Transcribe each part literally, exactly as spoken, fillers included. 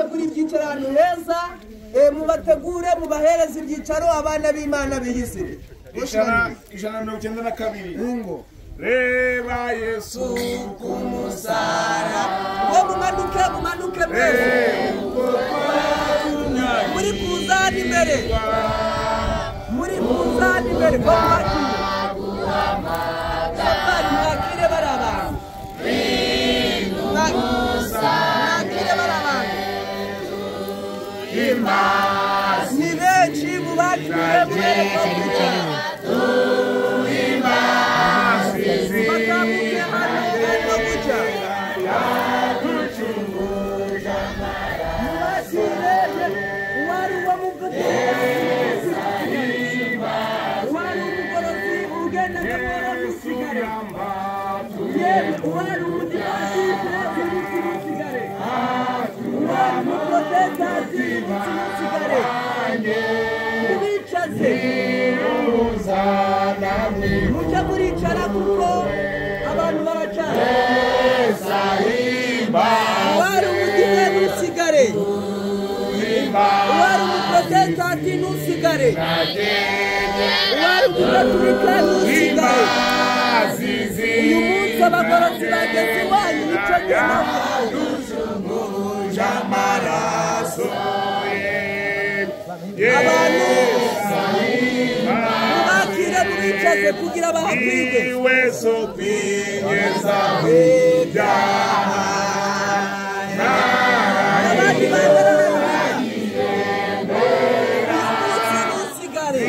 mubategura ibyicaro ahantu heza, mubategure mubahereza ibyicaro abana b'Imana bihise. ijana ijana mirongo icyenda na kabiri ngo reba Yesu ku musaraba, ngo mumanuke mumanuke mwese muri kuzana imbere, muri kuzana imbere ko mwakire bari abantu, mwakire bari abantu ni benshi mubakire mwere ko kwicara bakamuke hano hano guca mubakire wari uwo muvugo wari umugorozi ugenda gahoro musigare yewe wari umudipatite musigare wari umuprotestasi musigare mubicaze mucya muricara kuko abantu baracara wari umudipatite musigare wari umuprotestasi musigare wari umugaturika musigare uyu munsi abagorozi bageze iwanyu nicyo gena abantu mubakire mubicaze kugira bahakwige abandi bahagarara musigare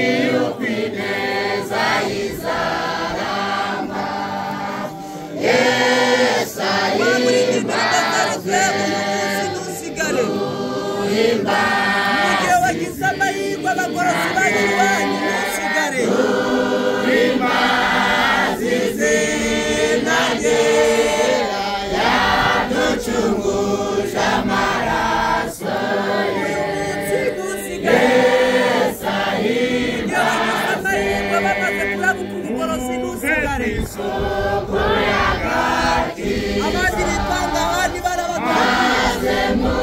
mugihe wagize amahirwe abagorozi bacu iwanyu musigare zize nanjye yaducunguje amaraso musigare mugihe wagize amahirwe bamaze kurabuka ubugorozi musigare abandi bitanga abandi barabagorozi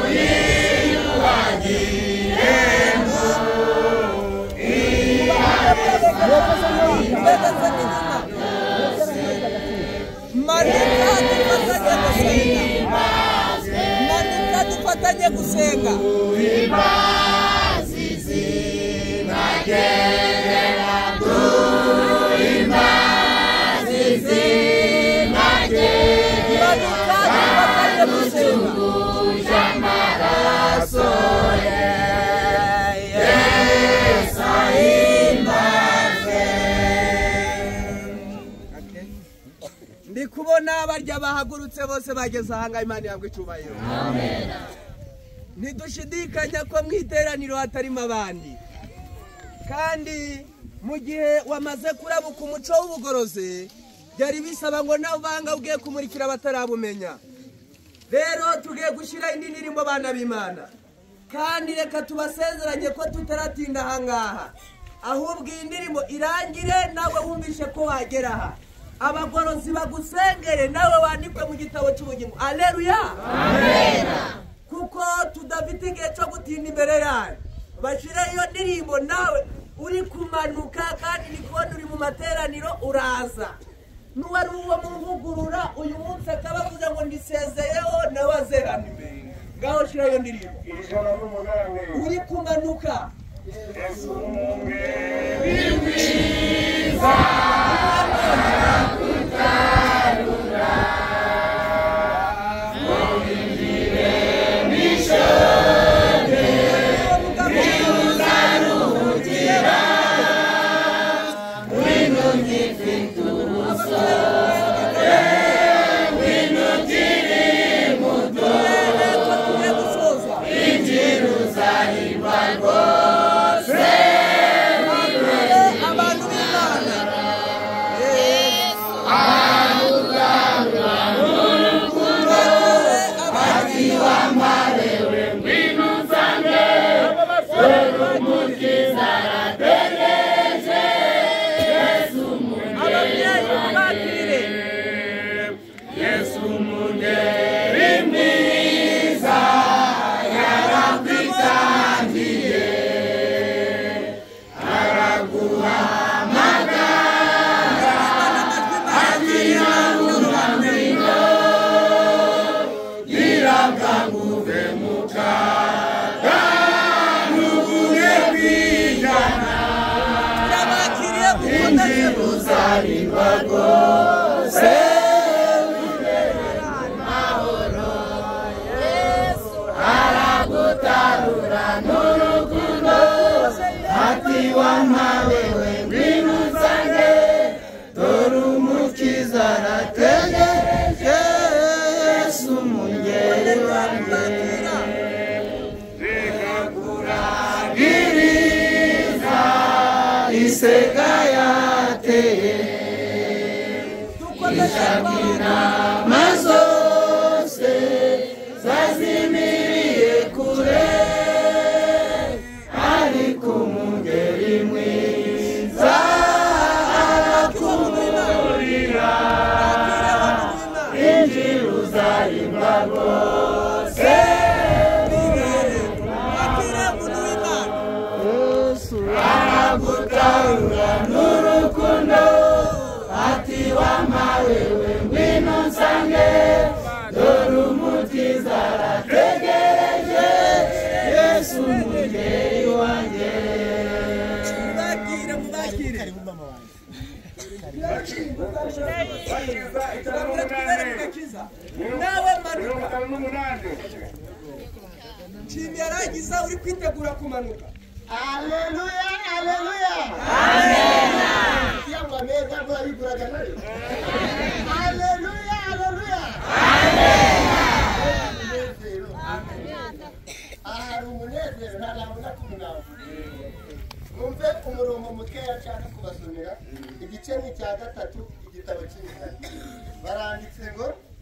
manuka dufatanye gusenga ndi kubona barya bahagurutse bose bageze ahanga Imana yabwe icyubahiro. Amen. Ntidushidikanya ko mu iteraniro hatarimo abandi, kandi mu gihe wamaze kurabuka umuco w'ubugorozi byari bisaba ngo nawe uvanga ugiye kumurikira abatarabumenya. Rero tugiye gushyira indi ndirimbo abana b'Imana, kandi reka tubasezeranye ko tutaratinda ahangaha, ahubwo iyi ndirimbo irangire nawe wumvishe ko wagera aha, abagorozi bagusengere nawe wandikwe mu gitabo cy'ubugingo. Aleluya, amen. Kuko tudafite igihe cyo gutinda imbere yawe, bashire iyo ndirimbo nawe uri kumanuka, kandi ni kubona uri mu materaniro uraza n'uwari uwo muvugurura uyu munsi akaba avuze ngo ndisezeyeho nawe azerana imbere. Ngaho shira iyo ndirimbo uri kumanuka. Yesu umwiza abantu b'Imana isega yateye inama zose zazimiriye kure ariko umugeri mwiza arakumurira injira uzayimba rwose Yesu aragutarura n'urukundo ati wamawewe ngwino nsange dore umutiza arategereje Yesu mugeri wanjye mubakire mubakire nawe manuka nshimye yaragiza uri kwitegura kumanuka. Haleluya haleluya amen yangu ameza kwa iburaga nayo haleluya haleluya amen aha umunezero ntarabona kumunaba numve umurongo mukeya cyane kubasomera igice ni cya gatatu igitabo cy'imigani baranditse ngo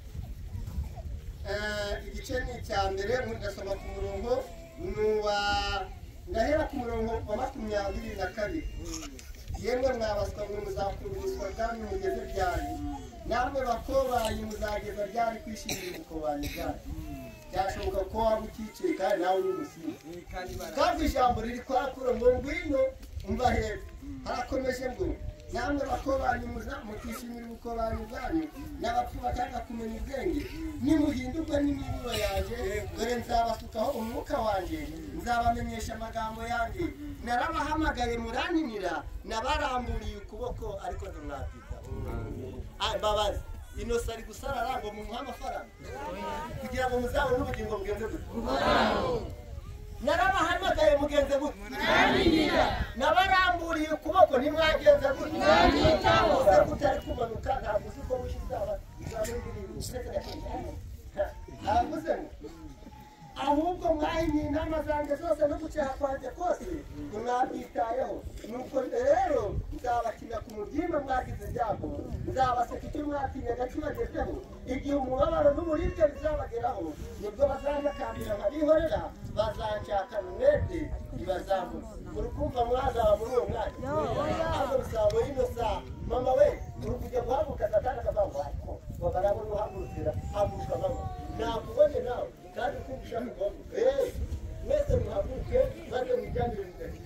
eh igice ni cya mbere mudasoma ku murongo nuwa ndahera ku murongo wa makumyabiri na kabiri yemwe mwabaswa mwe muzakururizwa kandi mugeze ryari namwe bakobanyi muzageza ryari kwishimira ubukobanyi bwanyu byashoboka ko waba ukiciye kandi nawe uri umusizi kandi ijambo riri kwakura ngo ngwino umva hepfo harakomeje ngo namwe bakobanyi mukishimira ubukobanyi bwanyu n'abapfu batanga kumenya ubwenge nimuhindurwe n'imiburo yanjye dore nzabasukaho umwuka wanjye nzabamenyesha amagambo yanjye narabahamagaye muranimira nabaramburiye ukuboko ariko ntimwabwita mbabazi inosa ari gusarara ngo mumuhe amafaranga kugira ngo muzabone ubugingo bwenze gute narabahamagaye mugenze gute nabaramburiye ukuboko ntimwagenze gute use kutari kumanuka ntabwo uzi ko wishyizaba ntavuze ngo ahubwo mwahimye inama zanjye zose no gucyaha kwanjye kose mwabyitayeho nuko rero nzabakina ku mubyimba mwagize ibyago nzabaseka icyo mwatinyaga kibagezeho igihe umubabaro n'uburibwe bizabageraho nibwo bazanakambira nkabihorera bazanshakana umwete ntibazamura urukumva mwazaba muri uwo mwanya ahubwo bisaba muri ino saa mama we uri kujya guhaguruka satani akavuga ariko babarabona uhagurukira haguruka mama nakubonye nawe kandi kumvisha ngo eh mwese muhaguruke maze mujyanire imbere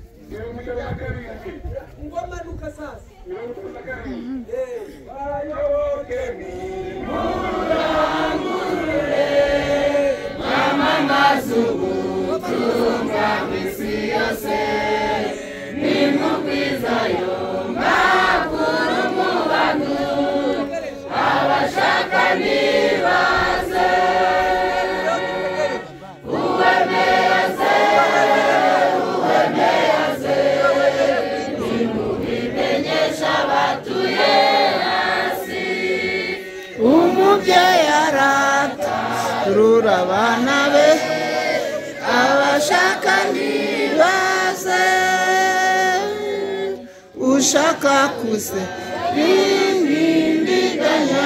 ngoma nuka sasa eh bayoke ni murangurure mama mazubu tunga misi yose ni mukwizayo makuru mubanu abashaka nibaze uwemeze uwemeze nimubimenyesha batuye hasi umubyeyi araturura abana be abashaka nibaze ushaka kuze bimbinganya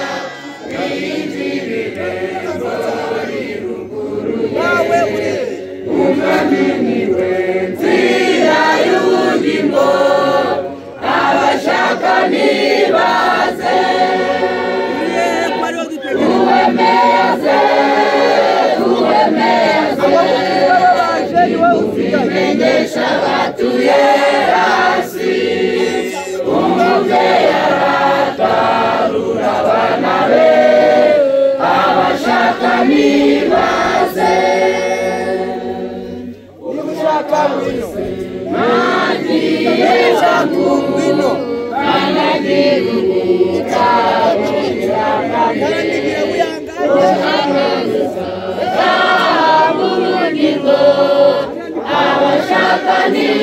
binjirire ngori ruguru wawe uri umwami niwe nzira y'ubugingo abashaka nibaze uwemeze uwemeze ubimenyesha batuye hasi umubyeyi aratarura abana be abashaka nibaze ushaka wese nagiye ngwino kanagira ubutagira kanagira uyangaza aburugingo abashaka ni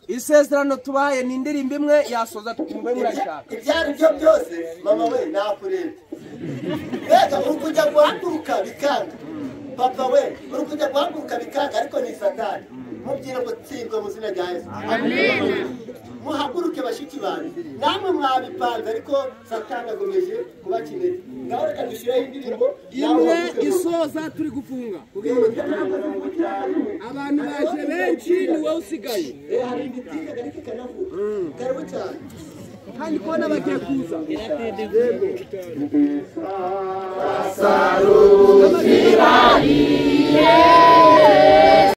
isezerano tubaye ni indirimbo imwe yasoza tukumve murashaka ibyo ari byo byose mama we nakureba mbega uri kujya guhaguruka bikanga papa we uri kujya guhaguruka bikanga ariko ni satani mubwire ngo tsindwe mu izina rya Yesu amen muhaguruke bashiki banjye namwe mwabipanze ariko satani agomeje kubakinira ngaho reka dushireho indirimbo imwe isoza turi gufunga abantu baje benshi ni wowe usigaye hari igitiga ariko kanavuga karibu cyane kandi kubona bagiye kuza Sarukirariye